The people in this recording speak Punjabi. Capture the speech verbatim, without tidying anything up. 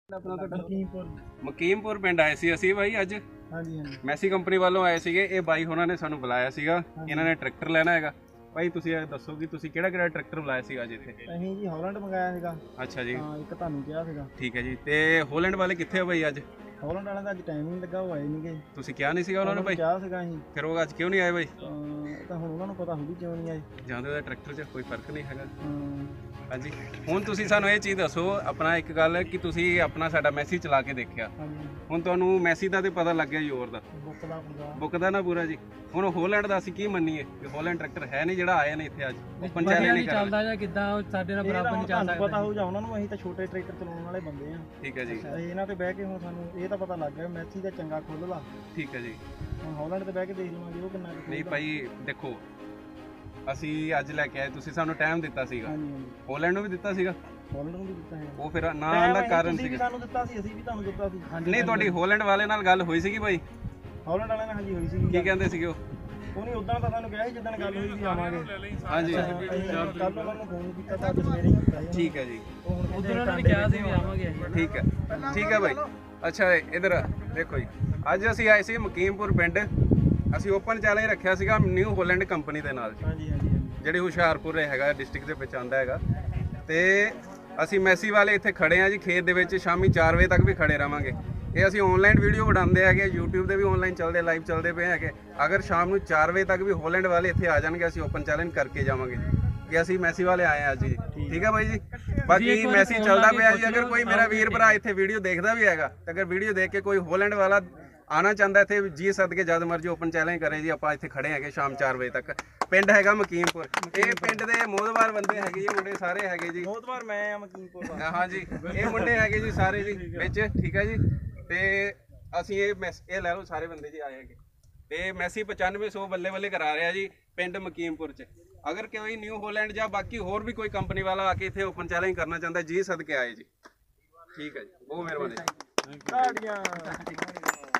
ਮਕੀਮਪੁਰ ਪਿੰਡ ਆਏ ਸੀ ਅਸੀਂ ਬਾਈ ਅੱਜ। ਹਾਂਜੀ ਹਾਂਜੀ ਮੈਸੀ ਕੰਪਨੀ ਵੱਲੋਂ ਆਏ ਸੀਗੇ। ਇਹ ਬਾਈ ਹੋਣਾ ਨੇ ਸਾਨੂੰ ਬੁਲਾਇਆ ਸੀਗਾ, ਇਹਨਾਂ ਨੇ ਟਰੈਕਟਰ ਲੈਣਾ ਹੈਗਾ। ਭਾਈ ਤੁਸੀਂ ਇਹ ਦੱਸੋ ਕਿ ਤੁਸੀਂ ਕਿਹੜਾ ਕਿਹੜਾ ਟਰੈਕਟਰ ਬੁਲਾਇਆ ਸੀਗਾ ਅੱਜ ਇੱਥੇ? ਅਸੀਂ ਜੀ ਹਾਲੈਂਡ ਮੰਗਾਇਆ ਸੀਗਾ। ਅੱਛਾ ਜੀ, ਹਾਂ ਇੱਕ ਤੁਹਾਨੂੰ ਕਿਹਾ ਸੀਗਾ। ਠੀਕ ਹੈ ਜੀ। ਤੇ ਹਾਲੈਂਡ ਵਾਲੇ ਕਿੱਥੇ ਹੋ ਬਾਈ ਅੱਜ? ਹਾਲੈਂਡ ਵਾਲਿਆਂ ਦਾ ਅੱਜ ਟਾਈਮ ਨਹੀਂ ਲੱਗਾ, ਉਹ ਆਏ ਨਹੀਂਗੇ। ਤੁਸੀਂ ਕਿਹਾ ਨਹੀਂ ਸੀਗਾ ਉਹਨਾਂ ਨੂੰ ਬਾਈ? ਕਿਹਾ ਸੀਗਾ ਅਸੀਂ। ਫਿਰ ਉਹ ਅੱਜ ਕਿਉਂ ਨਹੀਂ ਆਏ ਬਾਈ? ਤਾਂ ਹੁਣ ਉਹਨਾਂ ਨੂੰ ਪਤਾ ਹੋਊਗੀ ਕਿਉਂ ਨਹੀਂ ਆਏ। ਜਾਂਦੇ ਦਾ ਟਰੈਕਟਰ 'ਚ ਕੋਈ ਫਰਕ ਨਹੀਂ ਹੈਗਾ। ਹਾਂਜੀ ਹੁਣ ਤੁਸੀਂ ਸਾਨੂੰ ਇਹ ਚੀਜ਼ ਦੱਸੋ ਆਪਣਾ ਇੱਕ ਗੱਲ ਕਿ ਤੁਸੀਂ ਆਪਣਾ ਸਾਡਾ ਮੈਸੀ ਚਲਾ ਕੇ ਦੇਖਿਆ, ਹੁਣ ਤੁਹਾਨੂੰ ਮੈਸੀ ਦਾ ਤੇ ਪਤਾ ਲੱਗ ਗਿਆ ਜ਼ੋਰ ਦਾ ਬੁੱਕਦਾ ਨਾ ਪੂਰਾ ਜੀ। ਹੁਣ ਹਾਲੈਂਡ ਦਾ ਅਸੀਂ ਕੀ ਮੰਨੀਏ ਕਿ ਹਾਲੈਂਡ ਟਰੈਕਟਰ ਹੈ ਨਹੀਂ ਜਿਹੜਾ ਆਇਆ ਨੇ ਇੱਥੇ ਅੱਜ ਓਪਨ ਚੈਲੰਜ ਨਹੀਂ ਚੱਲਦਾ ਜਾਂ ਕਿੱਦਾਂ ਸਾਡੇ ਨਾਲ ਬਰਾਬਰ ਨਹੀਂ ਚੱਲਦਾ। ਪਤਾ ਹੋਊ ਜਾਂ ਉਹਨਾਂ ਨੂੰ, ਅਸੀਂ ਤਾਂ ਛੋਟੇ ਟਰੈਕਟਰ ਚਲਾਉਣ ਵਾਲੇ ਬੰਦੇ ਆ। ਠੀਕ ਹੈ ਜੀ। ਇਹਨਾਂ ਤੇ ਬਹਿ ਕੇ ਹੁਣ ਸਾਨੂੰ ਇਹ ਤਾਂ ਪਤਾ ਲੱਗ ਗਿਆ ਮੈਸੀ ਦਾ ਚੰਗਾ ਖੁੱਲ ਲਾ। ਠੀਕ ਹੈ ਜੀ। ਹੁਣ ਹਾਲੈਂਡ ਤੇ ਬਹਿ ਕੇ ਦੇਖ ਲਵਾਂਗੇ ਉਹ ਕਿੰਨਾ। ਨਹੀਂ ਭਾਈ ਦੇਖੋ ਅਸੀਂ ਅੱਜ ਲੈ ਕੇ ਆਏ, ਤੁਸੀਂ ਸਾਨੂੰ ਟਾਈਮ ਦਿੱਤਾ ਸੀਗਾ, ਹਾਲੈਂਡ ਨੂੰ ਵੀ ਦਿੱਤਾ ਸੀਗਾ। ਹਾਲੈਂਡ ਨੂੰ ਵੀ ਦਿੱਤਾ ਹੈ, ਉਹ ਫਿਰ ਨਾ ਆਉਣ ਦਾ ਕਾਰਨ ਸੀ ਸਾਨੂੰ ਦਿੱਤਾ ਸੀ, ਅਸੀਂ ਵੀ ਤੁਹਾਨੂੰ ਦਿੱਤਾ ਸੀ। ਨਹੀਂ ਤੁਹਾਡੀ ਹਾਲੈਂਡ ਵਾਲੇ ਨਾਲ ਗੱਲ ਹੋਈ ਸੀਗੀ ਭਾਈ? ਹਾਲੈਂਡ ਵਾਲਿਆਂ ਨਾਲ ਹਾਂਜੀ ਹੋਈ ਸੀ। ਕੀ ਕਹਿੰਦੇ ਸੀਗੇ ਉਹ? ਉਹ ਨਹੀਂ ਉਦਾਂ ਤਾਂ ਸਾਨੂੰ ਕਿਹਾ ਸੀ ਜਿੱਦਣ ਗੱਲ ਹੋਈ ਸੀ ਆਵਾਂਗੇ। ਹਾਂਜੀ ਕੱਲ ਉਹਨਾਂ ਨੂੰ ਫੋਨ ਕੀਤਾ ਤਾਂ ਅੱਜ ਸਵੇਰੇ ਕੀਤਾ। ਠੀਕ ਹੈ ਜੀ। ਉਦੋਂ ਉਹਨਾਂ ਨੇ ਕਿਹਾ ਸੀ ਵੀ ਆਵਾਂਗੇ। ਠੀਕ ਹੈ ਠੀਕ ਹੈ ਭਾਈ। ਅੱਛਾ ਇਧਰ ਦੇਖੋ ਜੀ, ਅੱਜ ਅਸੀਂ ਆਏ ਸੀ ਮਕੀਮਪੁਰ ਪਿੰਡ। ਅਸੀਂ ਓਪਨ ਚੈਲੰਜ ਰੱਖਿਆ ਸੀਗਾ ਨਿਊ ਹਾਲੈਂਡ ਕੰਪਨੀ ਦੇ ਨਾਲ, ਹਾਂਜੀ ਹਾਂਜੀ ਜਿਹੜੀ ਹੁਸ਼ਿਆਰਪੁਰ ਹੈਗਾ ਡਿਸਟ੍ਰਿਕਟ ਦੇ ਵਿੱਚ ਆਉਂਦਾ ਹੈਗਾ। ਤੇ ਅਸੀਂ ਮੈਸੀ ਵਾਲੇ ਇੱਥੇ ਖੜੇ ਆ ਜੀ ਖੇਤ ਦੇ ਵਿੱਚ, ਸ਼ਾਮੀ ਚਾਰ ਵਜੇ ਤੱਕ ਵੀ ਖੜੇ ਰਵਾਂਗੇ। ਇਹ ਅਸੀਂ ਆਨਲਾਈਨ ਵੀਡੀਓ ਬਣਾਉਂਦੇ ਹੈਗੇ, YouTube ਤੇ ਵੀ ਆਨਲਾਈਨ ਚੱਲਦੇ, ਲਾਈਵ ਚੱਲਦੇ ਪਏ ਹੈਗੇ। ਅਗਰ ਸ਼ਾਮ ਨੂੰ ਚਾਰ ਵਜੇ ਤੱਕ ਵੀ ਹਾਲੈਂਡ ਵਾਲੇ ਇੱਥੇ ਆ ਜਾਣਗੇ, ਅਸੀਂ ਓਪਨ ਚੈਲੰਜ ਕਰਕੇ ਜਾਵਾਂਗੇ ਕਿ ਅਸੀਂ ਮੈਸੀ ਵਾਲੇ ਆਏ ਆ ਜੀ। ਠੀਕ ਹੈ ਬਾਈ ਜੀ। ਬਾਕੀ ਮੈਸੀ ਚੱਲਦਾ ਪਿਆ ਜੀ। ਅਗਰ ਕੋਈ ਮੇਰਾ ਵੀਰ ਭਰਾ ਇੱਥੇ ਵੀਡੀਓ ਦੇਖਦਾ ਵੀ ਹੈਗਾ, ਤੇ ਅਗਰ ਵੀਡੀਓ ਦੇਖ ਕੇ ਕੋਈ ਹਾਲੈਂਡ ਵਾਲਾ ਆਣਾ ਚਾਹੁੰਦਾ ਇੱਥੇ, ਜੀ ਸਦਕੇ ਜਦ ਮਰਜੀ ਓਪਨ ਚੈਲੰਜ ਕਰੇ ਜੀ। ਆਪਾਂ ਇੱਥੇ ਖੜੇ ਹੈਗੇ ਸ਼ਾਮ ਚਾਰ ਵਜੇ ਤੱਕ। ਪਿੰਡ ਹੈਗਾ ਮਕੀਮਪੁਰ। ਇਹ ਪਿੰਡ ਦੇ ਮੋਦਵਾਰ ਬੰਦੇ ਹੈਗੇ ਜੀ, ਮੁੰਡੇ ਸਾਰੇ ਹੈਗੇ ਜੀ। ਮੋਦਵਾਰ ਮੈਂ ਆ ਮਕੀਮਪੁਰ ਦਾ। ਹਾਂ ਜੀ ਇਹ ਮੁੰਡੇ ਹੈਗੇ ਜੀ ਸਾਰੇ ਜੀ ਵਿੱਚ। ਠੀਕ ਹੈ ਜੀ। ਤੇ ਅਸੀਂ ਇਹ ਮੈਸ ਇਹ ਲੈ ਲਓ ਸਾਰੇ ਬੰਦੇ ਜੀ ਆਏ ਹੈਗੇ। ਤੇ ਮੈਸੀ ਪਚਾਨਵੇਂ ਸੌ ਬੱਲੇ ਬੱਲੇ ਕਰਾ ਰਿਹਾ ਜੀ ਪਿੰਡ ਮਕੀਮਪੁਰ 'ਚ। ਅਗਰ ਕੋਈ ਨਿਊ ਹਾਲੈਂਡ ਜਾਂ ਬਾਕੀ ਹੋਰ ਵੀ ਕੋਈ ਕੰਪਨੀ ਵਾਲਾ ਆ ਕੇ ਇੱਥੇ ਓਪਨ ਚੈਲੰਜ ਕਰਨਾ ਚਾਹੁੰਦਾ, ਜੀ ਸਦਕੇ ਆਏ ਜੀ। ਠੀਕ ਹੈ ਜੀ, ਬਹੁਤ ਮਿਹਰਬਾਨੀ।